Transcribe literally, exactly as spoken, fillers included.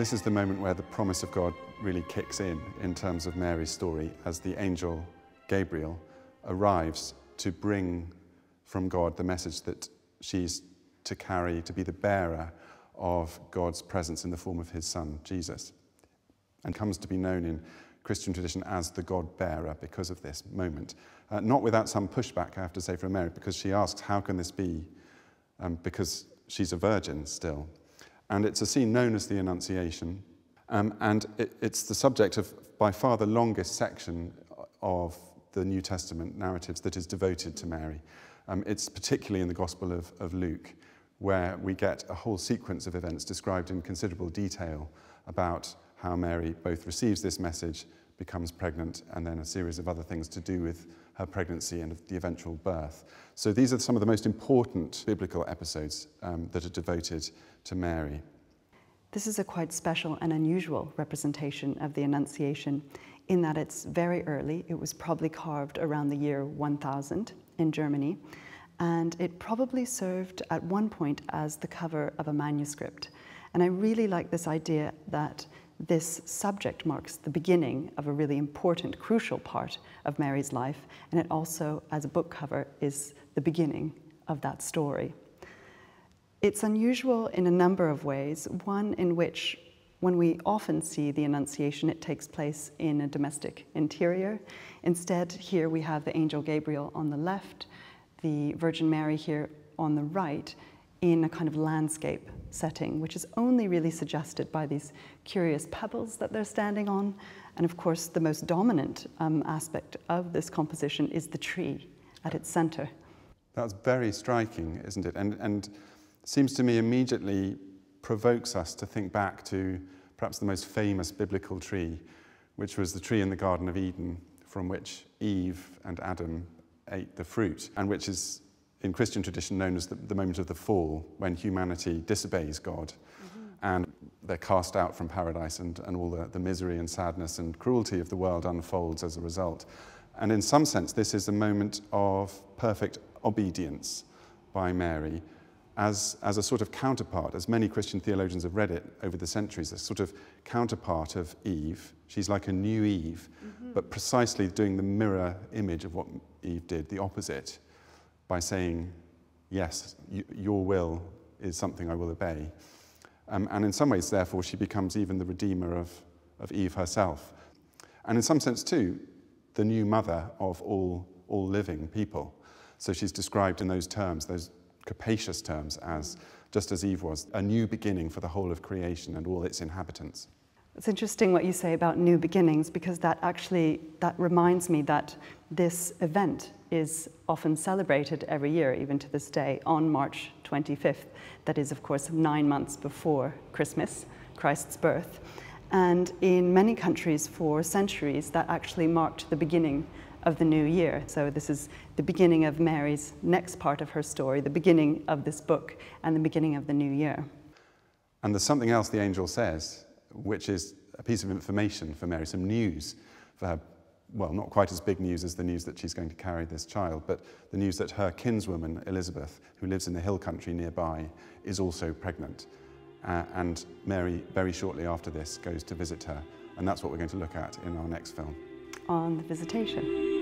This is the moment where the promise of God really kicks in, in terms of Mary's story, as the angel Gabriel arrives to bring from God the message that she's to carry, to be the bearer of God's presence in the form of his son, Jesus, and comes to be known in Christian tradition as the God-bearer because of this moment. Uh, not without some pushback, I have to say, from Mary, because she asks, how can this be? Um, because she's a virgin still. And it's a scene known as the Annunciation, um, and it, it's the subject of by far the longest section of the New Testament narratives that is devoted to Mary. Um, it's particularly in the Gospel of, of Luke, where we get a whole sequence of events described in considerable detail about how Mary both receives this message, becomes pregnant, and then a series of other things to do with her pregnancy and the eventual birth. So these are some of the most important biblical episodes um, that are devoted to Mary. This is a quite special and unusual representation of the Annunciation in that it's very early. It was probably carved around the year one thousand in Germany, and it probably served at one point as the cover of a manuscript. And I really like this idea that this subject marks the beginning of a really important, crucial part of Mary's life, and it also, as a book cover, is the beginning of that story. It's unusual in a number of ways, one in which, when we often see the Annunciation, it takes place in a domestic interior. Instead, here we have the angel Gabriel on the left, the Virgin Mary here on the right, in a kind of landscape setting, which is only really suggested by these curious pebbles that they're standing on. And of course, the most dominant um, aspect of this composition is the tree at its center. That's very striking, isn't it? And, and seems to me immediately provokes us to think back to perhaps the most famous biblical tree, which was the tree in the Garden of Eden, from which Eve and Adam ate the fruit, and which is in Christian tradition known as the, the moment of the fall, when humanity disobeys God, mm-hmm. and they're cast out from paradise, and, and all the, the misery and sadness and cruelty of the world unfolds as a result. And in some sense, this is a moment of perfect obedience by Mary, as, as a sort of counterpart, as many Christian theologians have read it over the centuries, a sort of counterpart of Eve. She's like a new Eve, mm-hmm. but precisely doing the mirror image of what Eve did, the opposite, by saying, yes, you, your will is something I will obey. Um, and in some ways, therefore, she becomes even the redeemer of, of Eve herself. And in some sense, too, the new mother of all, all living people. So she's described in those terms, those capacious terms, as, just as Eve was, a new beginning for the whole of creation and all its inhabitants. It's interesting what you say about new beginnings, because that actually, that reminds me that this event is often celebrated every year, even to this day, on March twenty-fifth. That is, of course, nine months before Christmas, Christ's birth. And in many countries for centuries, that actually marked the beginning of the new year. So this is the beginning of Mary's next part of her story, the beginning of this book, and the beginning of the new year. And there's something else the angel says, which is a piece of information for Mary, some news for her. Well, not quite as big news as the news that she's going to carry this child, but the news that her kinswoman, Elizabeth, who lives in the hill country nearby, is also pregnant. Uh, and Mary, very shortly after this, goes to visit her. And that's what we're going to look at in our next film. On the Visitation.